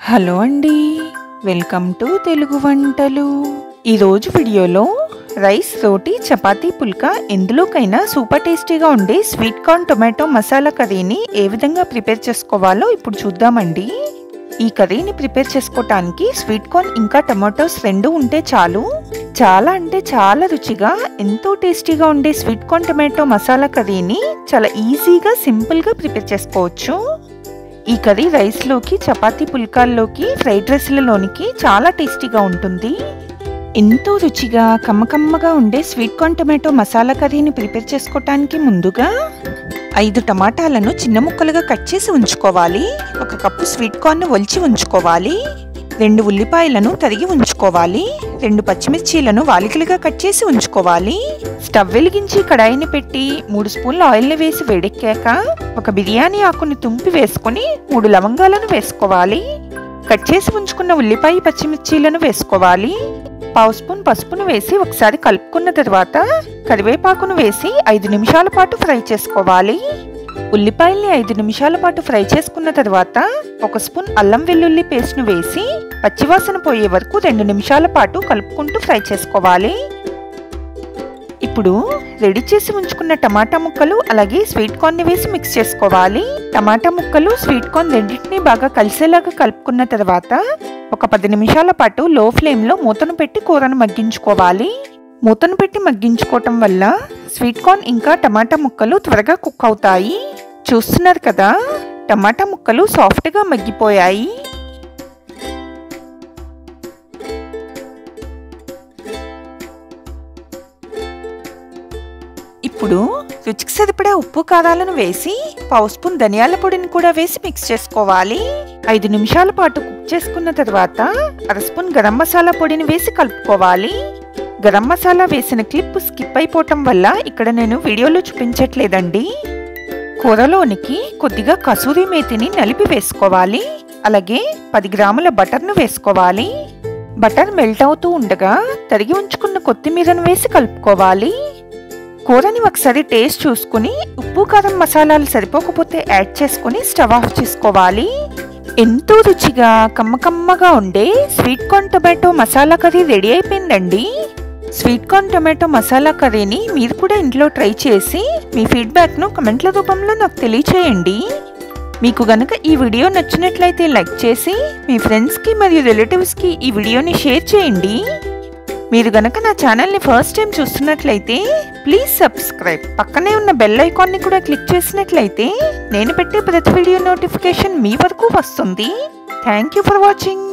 Hello అండి, welcome to Telugu వంటలు. ఈరోజు వీడియోలో రైస్, రోటీ, చపాతీ, పుల్కా ఎందులోకైనా సూపర్ టేస్టీగా ఉండే స్వీట్ కార్న్ టొమాటో మసాలా కర్రీని ఏ విధంగా ప్రిపేర్ చేసుకోవాలో ఇప్పుడు చూద్దామండి. ఈ కర్రీని ప్రిపేర్ చేసుకోవటానికి స్వీట్ కార్న్ ఇంకా టొమాటోస్ రెండు ఉంటే చాలు. చాలా అంటే చాలా రుచిగా, ఎంతో టేస్టీగా ఉండే స్వీట్ కార్న్ టొమాటో మసాలా కర్రీని చాలా ఈజీగా, సింపుల్గా ప్రిపేర్ చేసుకోవచ్చు. ఈ కర్రీ రైస్లోకి, చపాతీ, పుల్కాల్లోకి, ఫ్రైడ్ రైస్లలోనికి చాలా టేస్టీగా ఉంటుంది. ఎంతో రుచిగా, కమ్మకమ్మగా ఉండే స్వీట్ కార్న్ టొమాటో మసాలా కర్రీని ప్రిపేర్ చేసుకోవటానికి ముందుగా 5 టమాటాలను చిన్న ముక్కలుగా కట్ చేసి ఉంచుకోవాలి. 1 కప్పు స్వీట్ కార్న్ ఒలిచి ఉంచుకోవాలి. 2 ఉల్లిపాయలను తరిగి ఉంచుకోవాలి. 2 పచ్చిమిర్చీలను వాలికలుగా కట్ చేసి ఉంచుకోవాలి. స్టవ్ వెలిగించి కడాయిని పెట్టి 3 స్పూన్ల ఆయిల్ని వేసి వేడెక్కాక 1 బిర్యానీ ఆకుని తుంపి వేసుకొని 3 లవంగాలను వేసుకోవాలి. కట్ చేసి ఉంచుకున్న ఉల్లిపాయ, పచ్చిమిర్చీలను వేసుకోవాలి. 1/2 స్పూన్ పసుపును వేసి ఒకసారి కలుపుకున్న తర్వాత కరివేపాకును వేసి 5 నిమిషాల పాటు ఫ్రై చేసుకోవాలి. ఉల్లిపాయల్ని 5 నిమిషాల పాటు ఫ్రై చేసుకున్న తర్వాత 1 స్పూన్ అల్లం వెల్లుల్లి పేస్ట్ను వేసి పచ్చివాసన పోయే వరకు 2 నిమిషాల పాటు కలుపుకుంటూ ఫ్రై చేసుకోవాలి. ఇప్పుడు రెడీ చేసి ఉంచుకున్న టమాటా ముక్కలు అలాగే స్వీట్ కార్న్ని వేసి మిక్స్ చేసుకోవాలి. టమాటా ముక్కలు, స్వీట్ కార్న్ రెండింటినీ బాగా కలిసేలాగా కలుపుకున్న తర్వాత 10 నిమిషాల పాటు లో ఫ్లేమ్లో మూతను పెట్టి కూరను మగ్గించుకోవాలి. మూతను పెట్టి మగ్గించుకోవటం వల్ల స్వీట్ కార్న్ ఇంకా టమాటా ముక్కలు త్వరగా కుక్ అవుతాయి. చూస్తున్నారు కదా, టమాటా ముక్కలు సాఫ్ట్గా మగ్గిపోయాయి. ఇప్పుడు రుచికి సరిపడా ఉప్పు, కారాలను వేసి 1/2 స్పూన్ ధనియాల పొడిని కూడా వేసి మిక్స్ చేసుకోవాలి. 5 నిమిషాల పాటు కుక్ చేసుకున్న తర్వాత 1/2 స్పూన్ గరం మసాలా పొడిని వేసి కలుపుకోవాలి. గరం మసాలా వేసిన క్లిప్ స్కిప్ అయిపోవటం వల్ల ఇక్కడ నేను వీడియోలో చూపించట్లేదండి. కూరలోనికి కొద్దిగా కసూరి మేతిని నలిపి వేసుకోవాలి. అలాగే 10 గ్రాముల బటర్ను వేసుకోవాలి. బటర్ మెల్ట్ అవుతూ ఉండగా తరిగి ఉంచుకున్న కొత్తిమీరను వేసి కలుపుకోవాలి. కూరని ఒకసారి టేస్ట్ చూసుకుని ఉప్పు, కారం, మసాలాలు సరిపోకపోతే యాడ్ చేసుకుని స్టవ్ ఆఫ్ చేసుకోవాలి. ఎంతో రుచిగా, కమ్మకమ్మగా ఉండే sweet corn tomato masala curry ready అయిపోయిందండి. స్వీట్ కార్న్ టొమాటో మసాలా కర్రీని మీరు కూడా ఇంట్లో ట్రై చేసి మీ ఫీడ్బ్యాక్ను కమెంట్ల రూపంలో నాకు తెలియచేయండి. మీకు గనక ఈ వీడియో నచ్చినట్లయితే లైక్ చేసి మీ ఫ్రెండ్స్కి మరియు రిలేటివ్స్కి ఈ వీడియోని షేర్ చేయండి. మీరు గనక నా ఛానల్ని ఫస్ట్ టైం చూస్తున్నట్లయితే ప్లీజ్ సబ్స్క్రైబ్. పక్కనే ఉన్న బెల్ ఐకాన్ని కూడా క్లిక్ చేసినట్లయితే నేను పెట్టే ప్రతి వీడియో నోటిఫికేషన్ మీ వరకు వస్తుంది. Thank you for watching.